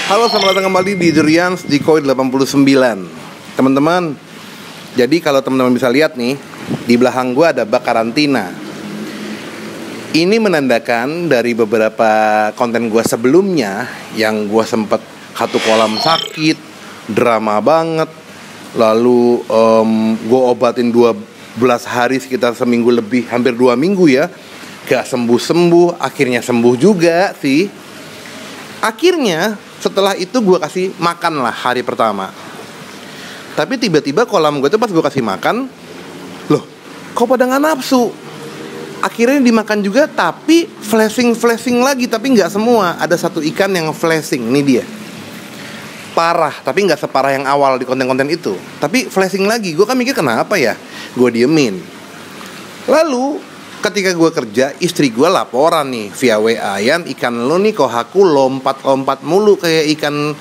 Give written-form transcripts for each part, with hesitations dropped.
Halo, selamat datang kembali di Jurians di Koi 89. Teman-teman, jadi kalau teman-teman bisa lihat nih, di belakang gue ada bak karantina. Ini menandakan dari beberapa konten gue sebelumnya yang gue sempet satu kolam sakit, drama banget. Lalu gue obatin 12 hari sekitar seminggu lebih, hampir 2 minggu ya. Gak sembuh-sembuh, akhirnya sembuh juga sih. Akhirnya setelah itu gue kasih makan lah hari pertama. Tapi tiba-tiba kolam gue tuh pas gue kasih makan, loh kok pada gak nafsu? Akhirnya dimakan juga, tapi flashing lagi. Tapi gak semua, ada satu ikan yang flashing, ini dia. Parah, tapi gak separah yang awal di konten-konten itu. Tapi flashing lagi, gue kan mikir kenapa ya? Gue diemin. Lalu ketika gue kerja, istri gue laporan nih via WA, "Yan, ikan lo nih kohaku lompat-lompat mulu kayak ikan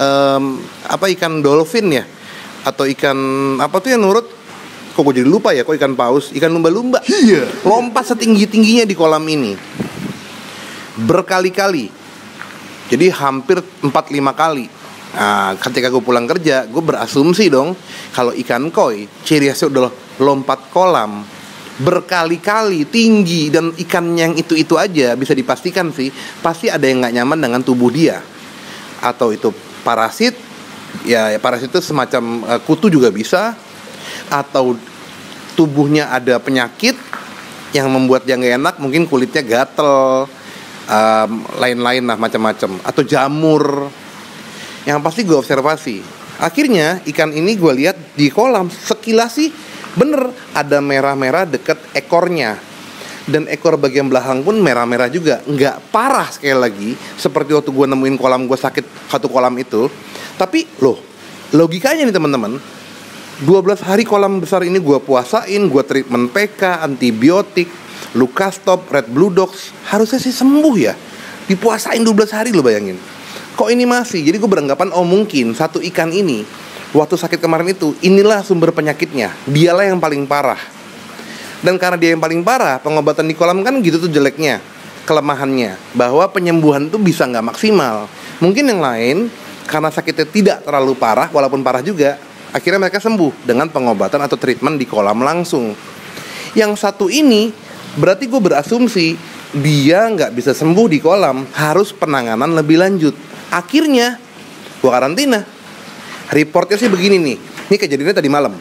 ikan dolphin ya, atau ikan apa tuh yang nurut, kok gue jadi lupa ya, kok ikan paus, ikan lumba-lumba, iya, lompat setinggi-tingginya di kolam ini berkali-kali, jadi hampir 4-5 kali. Nah, ketika gue pulang kerja, gue berasumsi dong kalau ikan koi ciri khasnya udah lompat kolam berkali-kali tinggi, dan ikan yang itu aja bisa dipastikan sih pasti ada yang nggak nyaman dengan tubuh dia, atau itu parasit ya, parasit itu semacam kutu juga bisa, atau tubuhnya ada penyakit yang membuat dia nggak enak, mungkin kulitnya gatel, lain-lain lah macam-macam, atau jamur. Yang pasti gue observasi, akhirnya ikan ini gue lihat di kolam sekilas sih bener ada merah-merah deket ekornya, dan ekor bagian belakang pun merah-merah juga. Nggak parah sekali lagi seperti waktu gue nemuin kolam gue sakit satu kolam itu. Tapi loh, logikanya nih teman-teman, 12 hari kolam besar ini gue puasain, gue treatment PK, antibiotik, Lukastop, Red Blue Dogs, harusnya sih sembuh ya. Dipuasain 12 hari lo, bayangin. Kok ini masih? Jadi gue beranggapan, oh mungkin satu ikan ini waktu sakit kemarin itu, inilah sumber penyakitnya. Dialah yang paling parah. Dan karena dia yang paling parah, pengobatan di kolam kan gitu tuh jeleknya, kelemahannya, bahwa penyembuhan tuh bisa nggak maksimal. Mungkin yang lain, karena sakitnya tidak terlalu parah, walaupun parah juga, akhirnya mereka sembuh dengan pengobatan atau treatment di kolam langsung. Yang satu ini, berarti gue berasumsi dia nggak bisa sembuh di kolam, harus penanganan lebih lanjut. Akhirnya gue karantina. Reportnya sih begini nih. Ini kejadiannya tadi malam.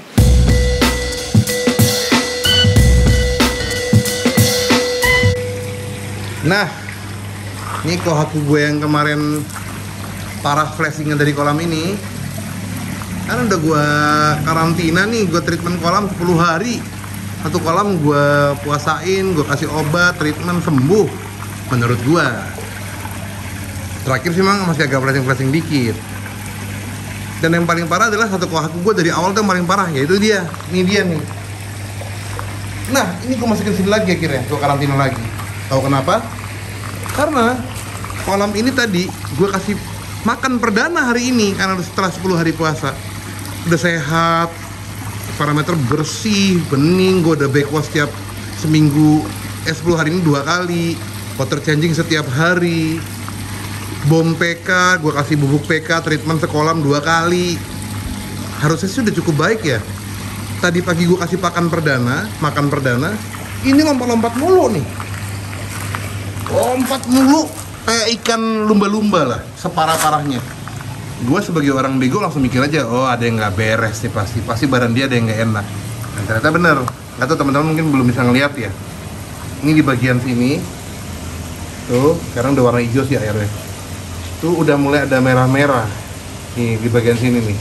Nah, ini kohaku gue yang kemarin parah flashingnya dari kolam ini, kan udah gue karantina nih. Gue treatment kolam 10 hari. Satu kolam gue puasain, gue kasih obat, treatment, sembuh menurut gue. Terakhir sih memang masih agak flashing dikit. Dan yang paling parah adalah satu kohaku gue dari awal tuh yang paling parah, yaitu dia. Ini dia nih. Nah, ini gue masukin sini lagi akhirnya, gue karantina lagi. Tahu kenapa? Karena kolam ini tadi gue kasih makan perdana hari ini, karena setelah 10 hari puasa. Udah sehat, parameter bersih, bening, gue udah backwash setiap seminggu, 10 hari ini 2 kali, water changing setiap hari. Bom PK, gue kasih bubuk PK, treatment sekolam 2 kali. Harusnya sih udah cukup baik ya. Tadi pagi gue kasih makan perdana, ini lompat-lompat mulu nih. Lompat mulu kayak ikan lumba-lumba lah, separah-parahnya. Gue sebagai orang bego langsung mikir aja, oh ada yang gak beres nih pasti badan dia ada yang gak enak. Dan ternyata bener. Gak tau teman-teman mungkin belum bisa ngeliat ya. Ini di bagian sini, tuh sekarang udah warna hijau sih airnya. Tuh udah mulai ada merah-merah nih di bagian sini nih.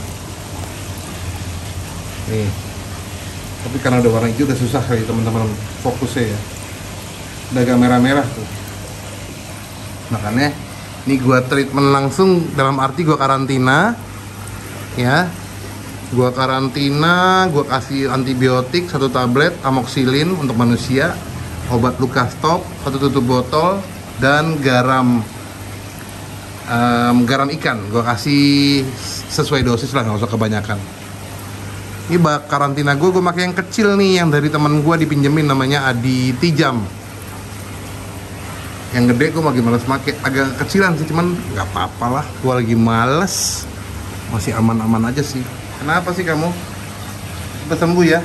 Tapi karena udah warna hijau udah susah kali teman-teman fokusnya ya. Udah agak merah-merah tuh. Makanya ini gua treatment langsung, dalam arti gua karantina ya. Gua karantina, gua kasih antibiotik 1 tablet amoxicillin untuk manusia, obat Lukastop 1 tutup botol, dan garam ikan gue kasih sesuai dosis lah, nggak usah kebanyakan. Ini bak karantina gue pakai yang kecil nih, yang dari teman gue dipinjemin, namanya Adi Tijam. Yang gede gue lagi males make, agak kecilan sih, cuman nggak apa-apa lah. Gue lagi males, masih aman-aman aja sih. Kenapa sih kamu? Cepat sembuh ya.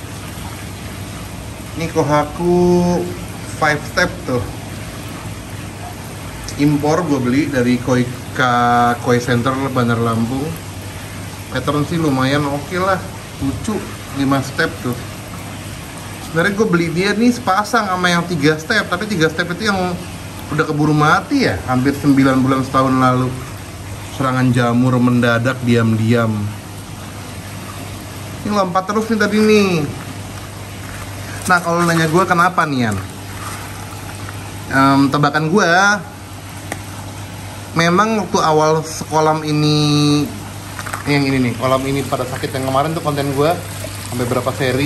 Ini Kohaku 5 step tuh. Impor gue beli dari Koi Center Bandar Lampung. Pattern sih lumayan oke lah, lucu, 5 step tuh. Sebenarnya gue beli dia nih sepasang sama yang 3 step, tapi 3 step itu yang udah keburu mati ya, hampir 9 bulan setahun lalu. Serangan jamur mendadak diam-diam. Ini lompat terus nih tadi nih. Nah kalau nanya gue kenapa nih Yan? Tebakan gue, memang waktu awal sekolam ini, yang ini nih, kolam ini pada sakit yang kemarin tuh konten gue sampai berapa seri.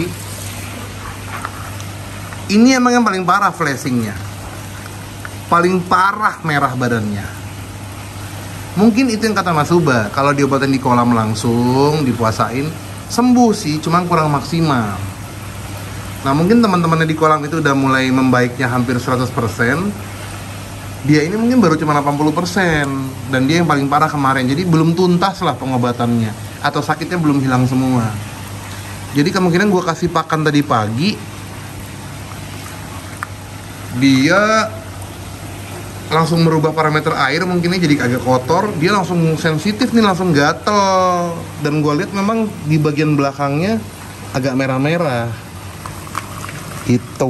Ini emang yang paling parah flashingnya, paling parah merah badannya. Mungkin itu yang kata Mas Uba, kalau diobatin di kolam langsung, dipuasain, sembuh sih, cuman kurang maksimal. Nah mungkin teman-temannya di kolam itu udah mulai membaiknya hampir 100%. Dia ini mungkin baru cuma 80%. Dan dia yang paling parah kemarin, jadi belum tuntas lah pengobatannya, atau sakitnya belum hilang semua. Jadi kemungkinan gue kasih pakan tadi pagi, dia langsung merubah parameter air, mungkinnya jadi agak kotor, dia langsung sensitif nih, langsung gatel. Dan gue lihat memang di bagian belakangnya agak merah-merah. Itu.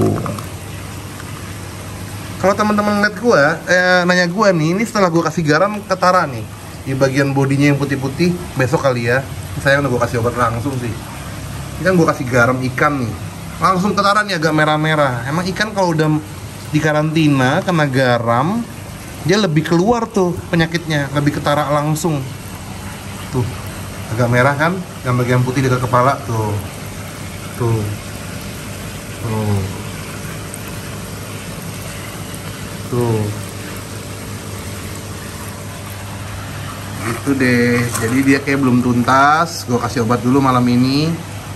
Kalau teman-teman lihat gue, nanya gue nih, ini setelah gue kasih garam ketara nih di bagian bodinya yang putih-putih, besok kali ya. Saya udah gue kasih obat langsung sih. Ini kan gue kasih garam ikan nih, langsung ketara nih agak merah-merah. Emang ikan kalau udah di karantina kena garam, dia lebih keluar tuh penyakitnya, lebih ketara langsung. Tuh, agak merah kan, yang bagian putih dekat kepala tuh. Tuh. Tuh. Tuh. Gitu deh. Jadi dia kayak belum tuntas. Gue kasih obat dulu malam ini.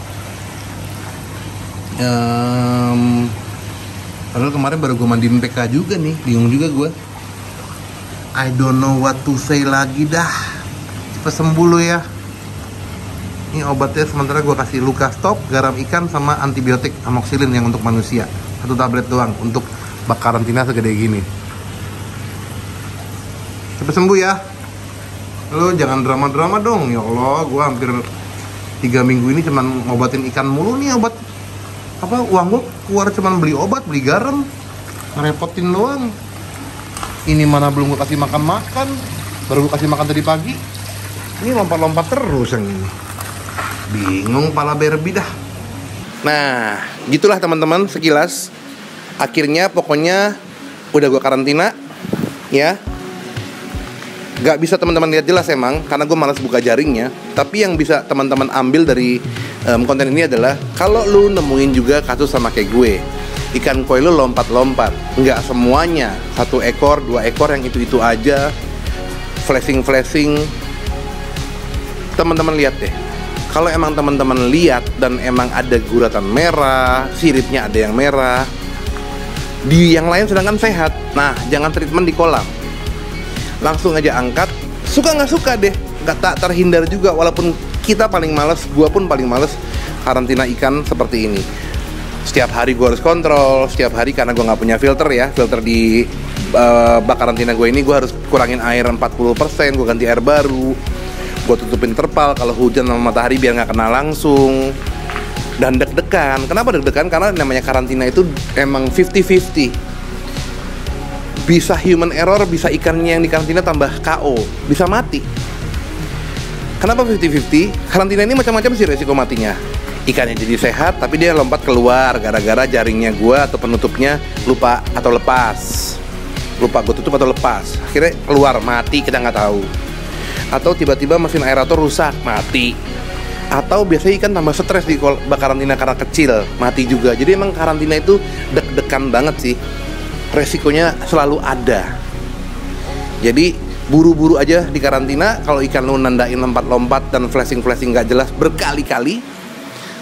Padahal kemarin baru gue mandiin PK juga nih. Bingung juga gue. I don't know what to say lagi dah. Cepet sembuh lo ya. Ini obatnya sementara gue kasih luka stop, garam ikan, sama antibiotik amoxicillin yang untuk manusia. 1 tablet doang untuk bak karantina segede gini. Cepet sembuh ya. Lo jangan drama-drama dong. Ya Allah, gue hampir 3 minggu ini cuman ngobatin ikan mulu nih. Obat apa, uang gue keluar cuman beli obat, beli garam, ngerepotin doang. Ini mana belum gue kasih makan-makan, baru gue kasih makan tadi pagi. Ini lompat-lompat terus yang ini. Bingung pala Barbie dah. Nah, gitulah teman-teman sekilas. Akhirnya pokoknya udah gue karantina ya. Gak bisa teman-teman lihat jelas emang, karena gue malas buka jaringnya. Tapi yang bisa teman-teman ambil dari konten ini adalah, kalau lu nemuin juga kasus sama kayak gue, ikan koi lu lompat-lompat, nggak semuanya 1 ekor, 2 ekor yang itu-itu aja, flashing. Teman-teman lihat deh. Kalau emang teman-teman lihat dan emang ada guratan merah, siripnya ada yang merah, di yang lain sedangkan sehat, nah jangan treatment di kolam. Langsung aja angkat, suka nggak suka deh, nggak tak terhindar juga. Walaupun kita paling males, gua pun paling males karantina ikan seperti ini. Setiap hari gua harus kontrol, setiap hari karena gua nggak punya filter ya, filter di bak karantina gue ini gua harus kurangin air 40%, gua ganti air baru, gua tutupin terpal kalau hujan sama matahari biar nggak kena langsung. Dan deg-degan. Kenapa deg-degan? Karena namanya karantina itu emang 50-50. Bisa human error, bisa ikannya yang di karantina tambah KO, bisa mati. Kenapa 50-50? Karantina ini macam-macam sih resiko matinya. Ikannya jadi sehat, tapi dia lompat keluar gara-gara jaringnya gua atau penutupnya lupa atau lepas. Lupa gua tutup atau lepas. Akhirnya keluar, mati, kita nggak tahu. Atau tiba-tiba mesin aerator rusak, mati. Atau biasanya ikan tambah stres di bak karantina karena kecil, mati juga. Jadi emang karantina itu deg-degan banget sih. Resikonya selalu ada. Jadi buru-buru aja di karantina. Kalau ikan lu nandain lompat-lompat dan flashing-flashing gak jelas berkali-kali,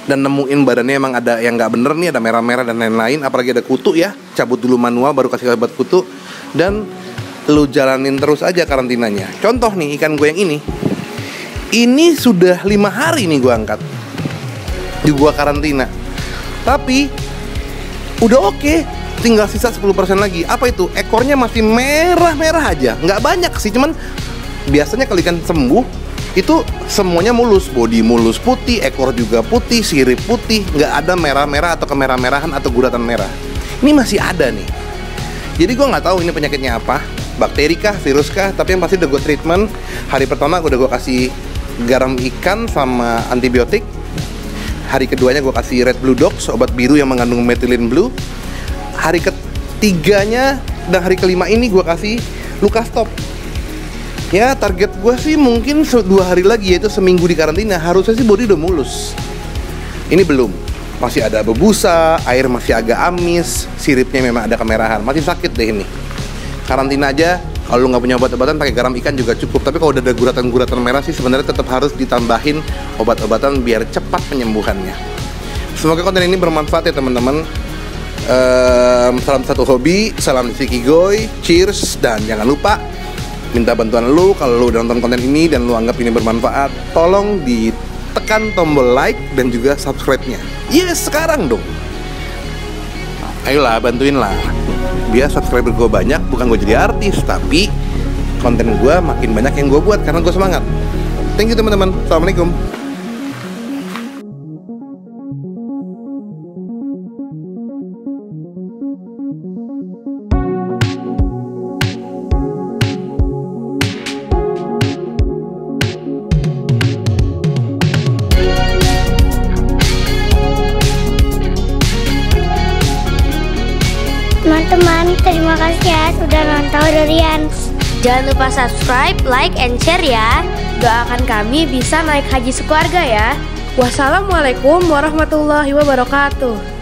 dan nemuin badannya emang ada yang nggak bener nih, ada merah-merah dan lain-lain, apalagi ada kutu ya, cabut dulu manual baru kasih obat kutu, dan lu jalanin terus aja karantinanya. Contoh nih ikan gue yang ini sudah 5 hari nih gue angkat di gua karantina, tapi udah oke. Tinggal sisa 10% lagi. Apa itu? Ekornya masih merah-merah aja. Nggak banyak sih, cuman biasanya kalau ikan sembuh itu semuanya mulus. Bodi mulus putih, ekor juga putih, sirip putih. Nggak ada merah-merah atau kemerah-merahan atau guratan merah. Ini masih ada nih. Jadi gue nggak tahu ini penyakitnya apa, bakteri kah, virus kah. Tapi yang pasti udah gue treatment. Hari pertama udah gue kasih garam ikan sama antibiotik. Hari keduanya gue kasih Red Blue Dogs, obat biru yang mengandung methylene blue. Hari ketiganya dan hari kelima ini gue kasih Lucastop. Ya target gue sih mungkin 2 hari lagi, yaitu seminggu di karantina. Harusnya sih body udah mulus. Ini belum, masih ada bebusa, air masih agak amis, siripnya memang ada kemerahan, masih sakit deh ini. Karantina aja, kalau lu nggak punya obat-obatan pakai garam ikan juga cukup. Tapi kalau udah ada guratan-guratan merah sih sebenarnya tetap harus ditambahin obat-obatan biar cepat penyembuhannya. Semoga konten ini bermanfaat ya teman-teman. Salam satu hobi, salam Sikigoy, cheers, dan jangan lupa minta bantuan lu kalau lu udah nonton konten ini dan lu anggap ini bermanfaat, tolong ditekan tombol like dan juga subscribe-nya. Yes, sekarang dong. Ayolah, bantuin lah. Biar subscriber gue banyak, bukan gue jadi artis, tapi konten gue makin banyak yang gue buat karena gue semangat. Thank you teman-teman. Assalamualaikum. Teman-teman, terima kasih ya sudah nonton Dorian. Jangan lupa subscribe, like, and share ya. Doakan kami bisa naik haji sekeluarga ya. Wassalamualaikum warahmatullahi wabarakatuh.